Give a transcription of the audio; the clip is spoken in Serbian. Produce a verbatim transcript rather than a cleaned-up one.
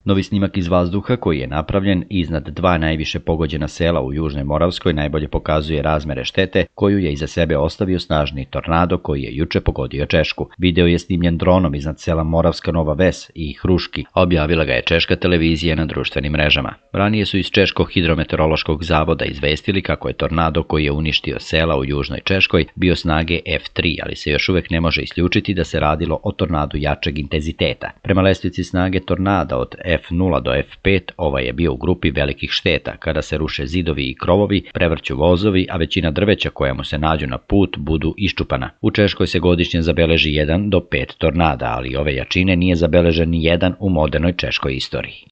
Novi snimak iz vazduha koji je napravljen iznad dva najviše pogođena sela u Južnoj Moravskoj najbolje pokazuje razmere štete koju je iza sebe ostavio snažni tornado koji je juče pogodio Češku. Video je snimljen dronom iznad sela Moravska Nova Ves i Hruški, a objavila ga je češka televizija na društvenim mrežama. Ranije su iz Češkog hidrometeorološkog zavoda izvestili kako je tornado koji je uništio sela u Južnoj Češkoj bio snage F tri, ali se još uvek ne može isključiti da se radilo o tornadu jačeg intenziteta. Prema lestvici snage tornada od F nula do F pet, ovaj je bio u grupi velikih šteta, kada se ruše zidovi i krovovi, prevrću vozovi, a većina drveća koja mu se nađu na put budu iščupana. U Češkoj se godišnje zabeleži jedan do pet tornada, ali ove jačine nije zabeležen ni jedan u modernoj češkoj istoriji.